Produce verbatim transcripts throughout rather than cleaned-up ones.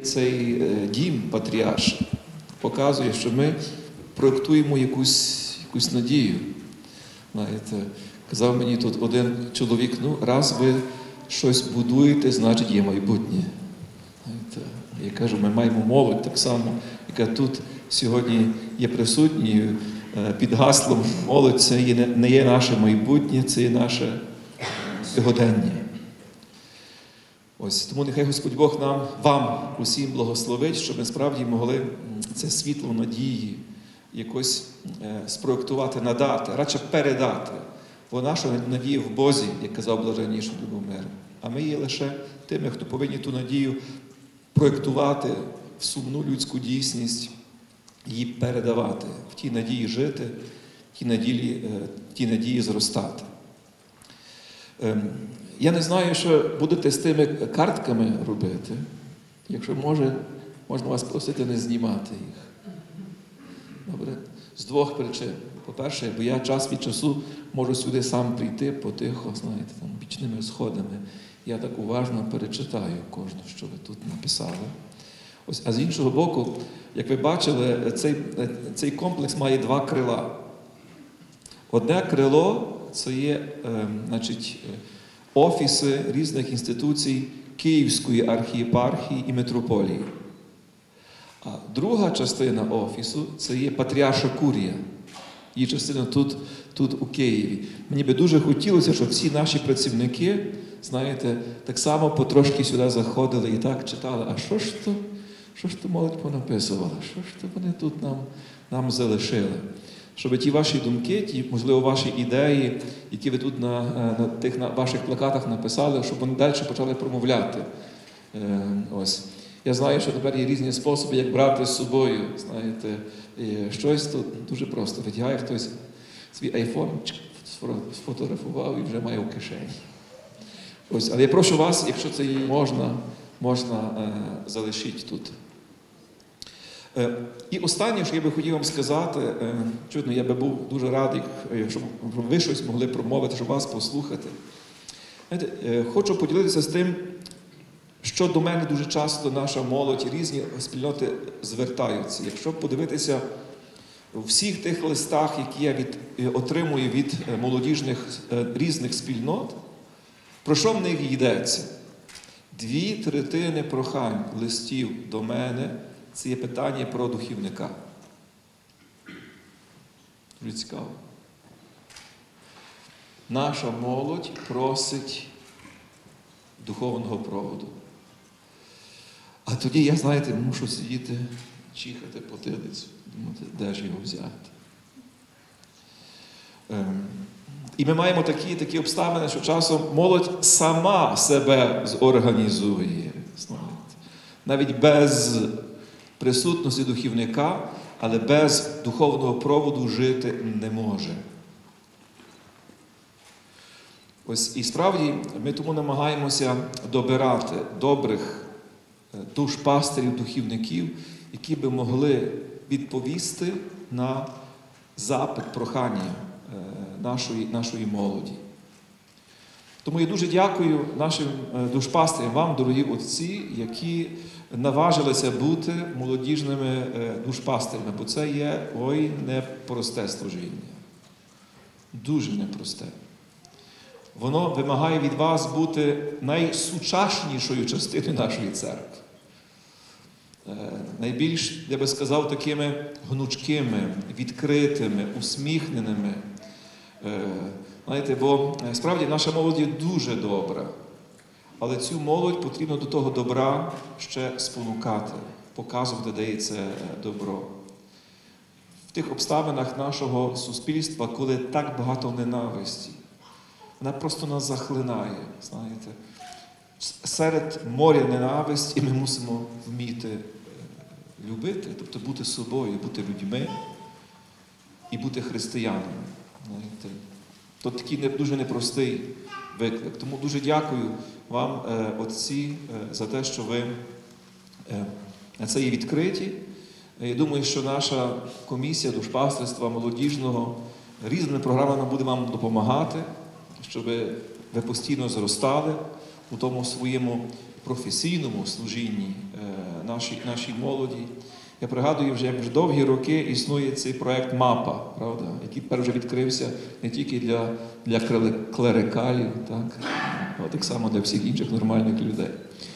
Цей дім патріарш показує, що ми проєктуємо якусь, якусь надію. Знаєте, казав мені тут один чоловік, ну, раз ви щось будуєте, значить є майбутнє. Знаєте, я кажу, ми маємо молодь так само, яка тут сьогодні є присутньою під гаслом молодь, це є, не є наше майбутнє, це є наше сьогодення. Ось, тому нехай Господь Бог нам, вам усім благословить, щоб ми справді могли це світло надії якось е, спроєктувати, надати, радше передати. Бо наша надія в Бозі, як казав блаженніший Любомир. А ми є лише тими, хто повинні ту надію проєктувати в сумну людську дійсність, її передавати, в тій надії жити, в тій надії, е, в тій надії зростати. Е, Я не знаю, що будете з тими картками робити. Якщо може, можна вас просити не знімати їх. Добре? З двох причин. По-перше, бо я час від часу можу сюди сам прийти потихо, знаєте, там, бічними сходами. Я так уважно перечитаю кожну, що ви тут написали. Ось, а з іншого боку, як ви бачили, цей, цей комплекс має два крила. Одне крило – це є, е, значить, офіси різних інституцій Київської архієпархії і митрополії. А друга частина офісу – це є Патріарша Курія. Її частина тут, тут у Києві. Мені би дуже хотілося, щоб всі наші працівники, знаєте, так само потрошки сюди заходили і так читали, а що ж то, що ж то молодь понаписувала, що ж то вони тут нам, нам залишили. Щоб ті ваші думки, ті, можливо, ваші ідеї, які ви тут на, на тих на ваших плакатах написали, щоб вони далі почали промовляти. Е, ось. Я знаю, що тепер є різні способи, як брати з собою. Знаєте, щось тут дуже просто. Витягає хтось свій айфон, сфотографував і вже має в кишені. Ось. Але я прошу вас, якщо це можна, можна е, залишіть тут. І останнє, що я би хотів вам сказати, чудно, я би був дуже радий, щоб ви щось могли промовити, щоб вас послухати. Знаєте, хочу поділитися з тим, що до мене дуже часто наша молодь і різні спільноти звертаються. Якщо подивитися у всіх тих листах, які я від, отримую від молодіжних різних спільнот, про що в них йдеться? Дві третини прохань листів до мене – це є питання про духівника. Дуже цікаво. Наша молодь просить духовного проводу. А тоді я, знаєте, мушу сидіти, чихати потилицю, думати, де ж його взяти. Ем. І ми маємо такі, такі обставини, що часом молодь сама себе зорганізує. Знаєте. Навіть без присутності духівника, але без духовного проводу жити не може. Ось і справді ми тому намагаємося добирати добрих душпастерів, духівників, які би могли відповісти на запит, прохання нашої, нашої молоді. Тому я дуже дякую нашим душпастерам, вам, дорогі отці, які наважилися бути молодіжними душпастерами, бо це є, ой, непросте служіння. Дуже непросте. Воно вимагає від вас бути найсучаснішою частиною нашої церкви. Найбільш, я би сказав, такими гнучкими, відкритими, усміхненими. Знаєте, бо справді наша молодь є дуже добра. Але цю молодь потрібно до того добра ще спонукати, показувати, де є це добро. В тих обставинах нашого суспільства, коли так багато ненависті, вона просто нас захлинає, знаєте. Серед моря ненависті ми мусимо вміти любити, тобто бути собою, бути людьми і бути християнами. Знаєте. То такий дуже непростий виклик. Тому дуже дякую вам, отці, за те, що ви на це є відкриті. Я думаю, що наша комісія душпастерства молодіжного різними програмами буде вам допомагати, щоб ви постійно зростали у тому своєму професійному служінні нашій, нашій молоді. Я пригадую, вже як вже довгі роки існує цей проект «Мапа», правда, який тепер вже відкрився не тільки для, для клерикалів, так, а так само для всіх інших нормальних людей.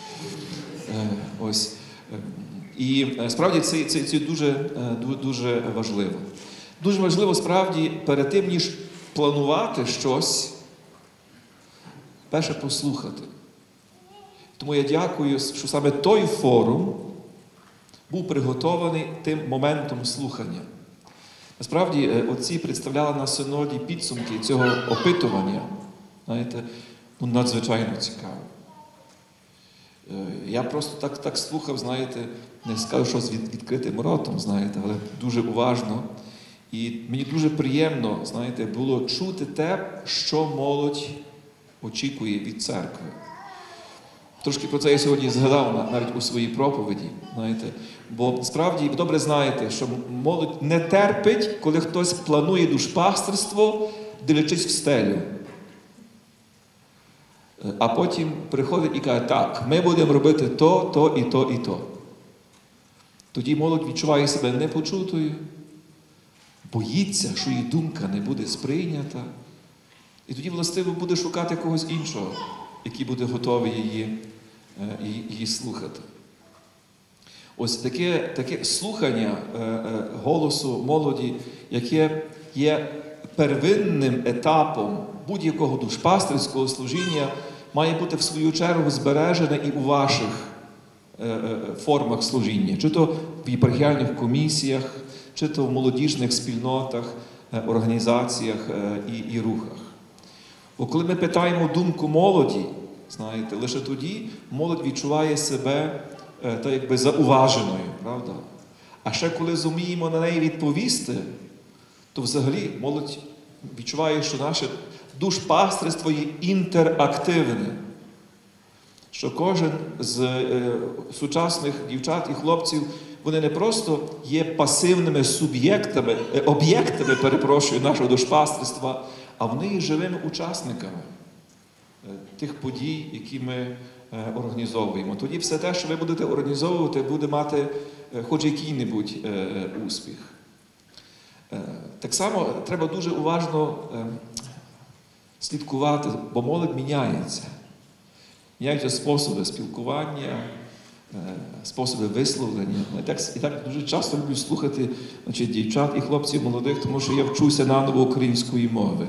Ось. І справді це, це, це дуже, дуже важливо. Дуже важливо справді перед тим, ніж планувати щось, перше послухати. Тому я дякую, що саме той форум був приготований тим моментом слухання. Насправді, отці представляли на синоді підсумки цього опитування. Знаєте, ну, надзвичайно цікаво. Я просто так, так слухав, знаєте, не скажу, що з від, відкритим ротом, знаєте, але дуже уважно. І мені дуже приємно, знаєте, було чути те, що молодь очікує від церкви. Трошки про це я сьогодні згадав навіть у своїй проповіді, знаєте. Бо справді ви добре знаєте, що молодь не терпить, коли хтось планує душпастерство, дивлячись в стелю. А потім приходить і каже, так, ми будемо робити то, то і то, і то. Тоді молодь відчуває себе непочутою, боїться, що її думка не буде сприйнята. І тоді, властиво, буде шукати когось іншого, який буде готовий її, її слухати. Ось таке, таке слухання голосу молоді, яке є первинним етапом будь-якого душпастерського служіння, має бути в свою чергу збережене і у ваших формах служіння. Чи то в єпархіальних комісіях, чи то в молодіжних спільнотах, організаціях і, і рухах. Бо коли ми питаємо думку молоді, знаєте, лише тоді молодь відчуває себе так якби зауваженою, правда? А ще коли зуміємо на неї відповісти, то взагалі молодь відчуває, що наше душпастерство є інтерактивне. Що кожен з е, сучасних дівчат і хлопців, вони не просто є пасивними суб'єктами, е, об'єктами, перепрошую, нашого душпастерства, а вони є живими учасниками е, тих подій, які ми е, організовуємо. Тоді все те, що ви будете організовувати, буде мати е, хоч який-небудь е, успіх. Е, так само треба дуже уважно е, слідкувати, бо молодь міняється. Міняються способи спілкування, способи висловлення. І так, і так дуже часто люблю слухати, значить, дівчат і хлопців молодих, тому що я вчуся наново української мови.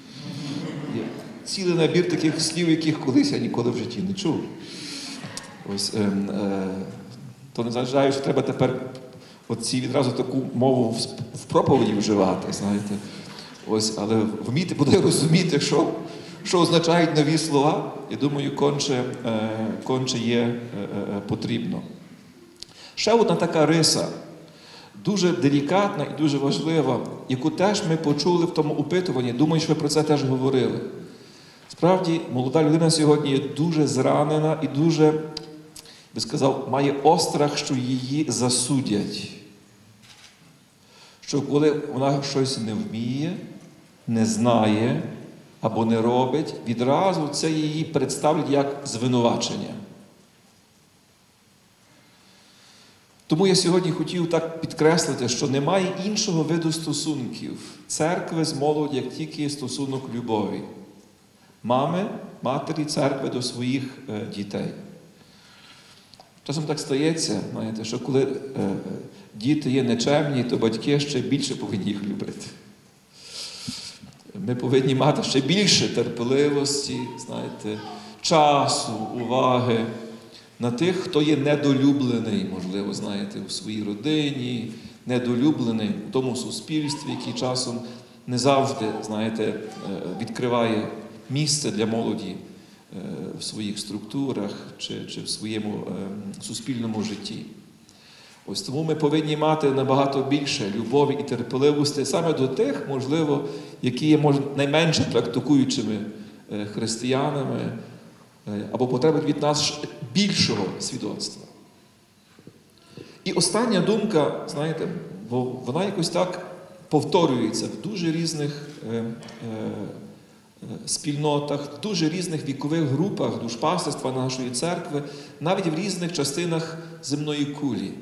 Є цілий набір таких слів, яких колись я ніколи в житті не чув. Ось, е, е, то не означає, що треба тепер оці відразу таку мову в, в проповіді вживати, знаєте. Ось, але вміти буде розуміти, що Що означають нові слова, я думаю, конче, конче є потрібно. Ще одна така риса, дуже делікатна і дуже важлива, яку теж ми почули в тому опитуванні, думаю, що ви про це теж говорили. Справді, молода людина сьогодні є дуже зранена і дуже, би сказав, має острах, що її засудять. Що коли вона щось не вміє, не знає, або не робить, відразу це її представлять як звинувачення. Тому я сьогодні хотів так підкреслити, що немає іншого виду стосунків церкви з молоді, як тільки стосунок любові. Мами, матері церкви до своїх е, дітей. Часом так стається, знаєте, що коли е, діти є нечемні, то батьки ще більше повинні їх любити. Ми повинні мати ще більше терпеливості, знаєте, часу, уваги на тих, хто є недолюблений, можливо, знаєте, у своїй родині, недолюблений в тому суспільстві, який часом не завжди, знаєте, відкриває місце для молоді в своїх структурах чи, чи в своєму суспільному житті. Ось тому ми повинні мати набагато більше любові і терпеливості саме до тих, можливо, які є, може, найменше практикуючими християнами, або потребують від нас більшого свідоцтва. І остання думка, знаєте, бо вона якось так повторюється в дуже різних е, е, спільнотах, в дуже різних вікових групах душпастерства нашої церкви, навіть в різних частинах земної кулі.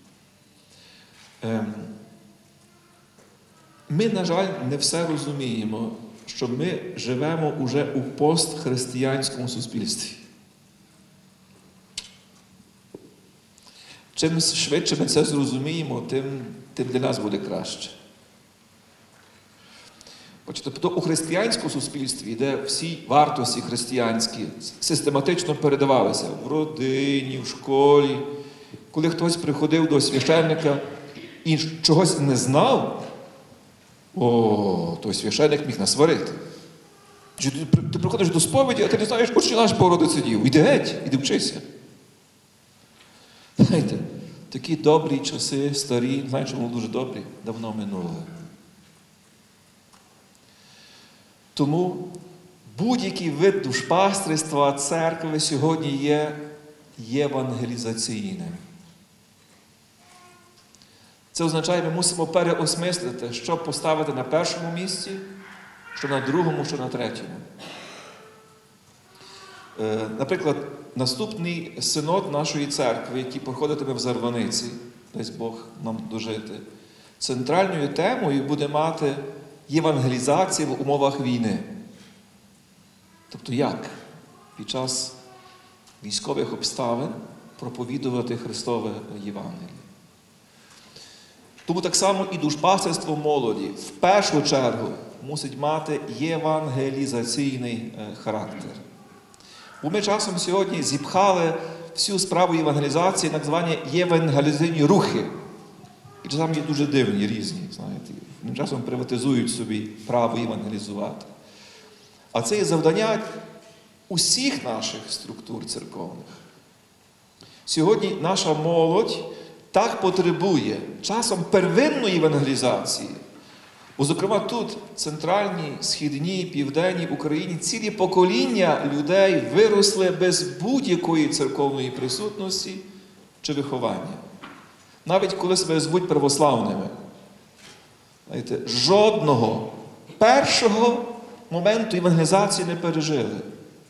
Ми, на жаль, не все розуміємо, що ми живемо уже у постхристиянському суспільстві. Чим швидше ми це зрозуміємо, тим, тим для нас буде краще. Тобто у християнському суспільстві, де всі вартості християнські систематично передавалися в родині, в школі, коли хтось приходив до священника і чогось не знав, о, той священник міг насварити. Ти, ти приходиш до сповіді, а ти не знаєш, отче наш Богородице Діво. Іди геть, іди вчися. Знаєте, такі добрі часи, старі, знаєте, чому дуже добрі, давно минули. Тому будь-який вид душпастерства церкви сьогодні є євангелізаційним. Це означає, ми мусимо переосмислити, що поставити на першому місці, що на другому, що на третьому. Наприклад, наступний синод нашої церкви, який проходитиме в Зарваниці, дасть Бог нам дожити, центральною темою буде мати євангелізація в умовах війни. Тобто як під час військових обставин проповідувати Христове Євангеліє. Тому так само і душпастерство молоді в першу чергу мусить мати євангелізаційний характер. Бо ми часом сьогодні зіпхали всю справу євангелізації на так звані євангелізаційні рухи. І часом є дуже дивні, різні, знаєте. Вони часом приватизують собі право євангелізувати. А це є завдання усіх наших структур церковних. Сьогодні наша молодь так потребує часом первинної евангелізації. Бо, зокрема, тут, в центральній, східній, південній Україні, цілі покоління людей виросли без будь-якої церковної присутності чи виховання. Навіть коли себе звуть православними. Знаєте, жодного першого моменту евангелізації не пережили.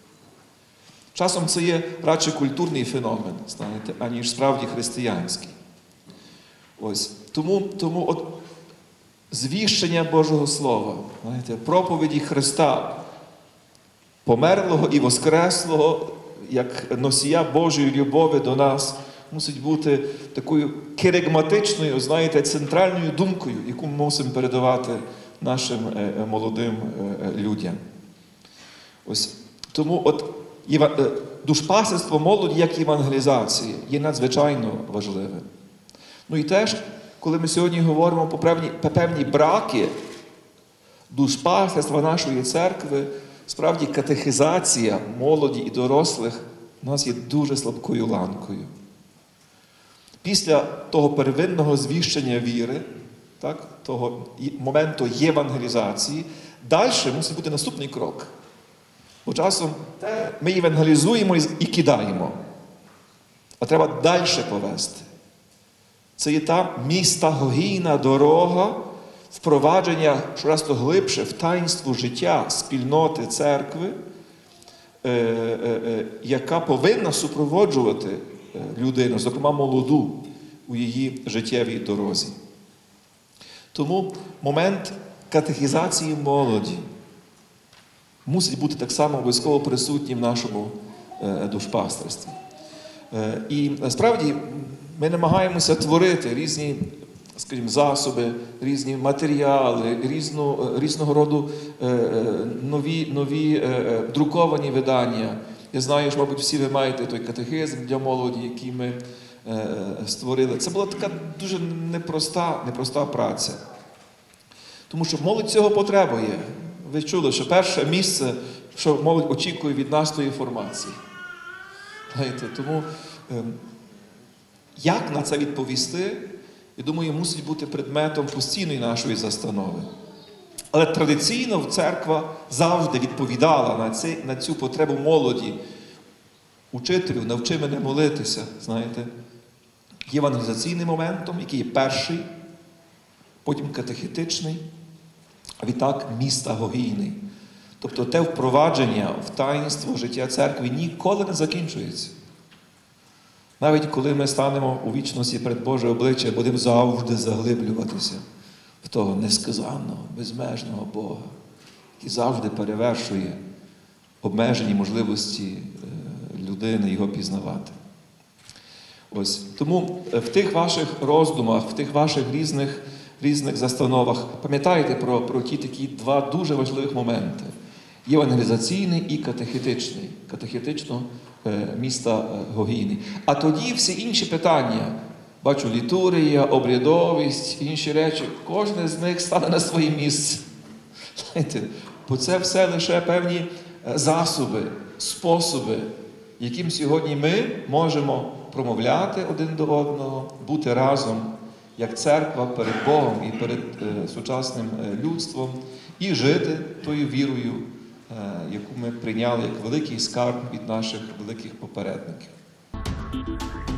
Часом це є радше культурний феномен, знаєте, аніж справді християнський. Ось. Тому, тому от звіщення Божого Слова, знаєте, проповіді Христа, померлого і воскреслого, як носія Божої любові до нас, мусить бути такою керигматичною, знаєте, центральною думкою, яку ми мусимо передавати нашим молодим людям. Ось. Тому от душпастерство молоді як євангелізація є надзвичайно важливим. Ну і теж, коли ми сьогодні говоримо про певні, про певні браки душпастерства нашої церкви, справді катехизація молоді і дорослих у нас є дуже слабкою ланкою. Після того первинного звіщення віри, так, того моменту євангелізації, далі мусить бути наступний крок. Бо часом ми євангелізуємо і кидаємо, а треба далі повести. Це є та містагогійна дорога впровадження щораз то глибше в таїнство життя спільноти церкви, е, е, е, яка повинна супроводжувати людину, зокрема молоду, у її життєвій дорозі. Тому момент катехізації молоді мусить бути так само обов'язково присутній в нашому е, душпастерстві. Е, і справді ми намагаємося творити різні, скажімо, засоби, різні матеріали, різну, різного роду е, нові, нові е, друковані видання. Я знаю, що, мабуть, всі ви маєте той катехизм для молоді, який ми е, створили. Це була така дуже непроста, непроста праця. Тому що молодь цього потребує. Ви чули, що перше місце, що молодь очікує від нас, тої формації. Знаєте, тому е, як на це відповісти, я думаю, мусить бути предметом постійної нашої застанови. Але традиційно церква завжди відповідала на, цей, на цю потребу молоді. Учителю, навчи мене молитися, знаєте, євангелізаційним моментом, який є перший, потім катехетичний, а відтак містагогійний. Тобто те впровадження в таїнство життя церкви ніколи не закінчується. Навіть коли ми станемо у вічності перед Боже обличчя, будемо завжди заглиблюватися в того несказанного, безмежного Бога, який завжди перевершує обмежені можливості людини його пізнавати. Ось. Тому в тих ваших роздумах, в тих ваших різних, різних застановах пам'ятайте про, про ті такі два дуже важливих моменти. Євангелізаційний і катехетичний. Катехетично е, міста Гогійний. А тоді всі інші питання, бачу, літургія, обрядовість, інші речі, кожне з них стане на своє місце. Знаєте, бо це все лише певні засоби, способи, яким сьогодні ми можемо промовляти один до одного, бути разом, як церква перед Богом і перед е, сучасним людством, і жити тою вірою, е, яку ми прийняли як великий скарб від наших великих попередників.